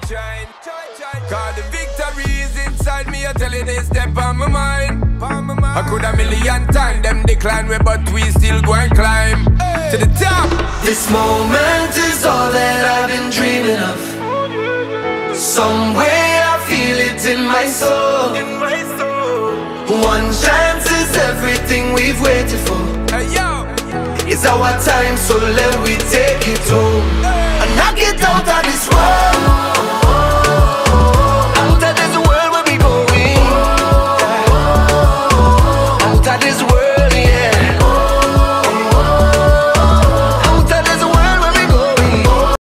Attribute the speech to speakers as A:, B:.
A: shine. Cause the victory is inside me, I tell you they step on my mind. I could a million times them decline way, but we still go and climb to the top.
B: This moment is all that I've been dreaming of. Somewhere I feel it in my soul. One chance is everything we've waited for. It's our time, so let we take it home and knock it out of this world.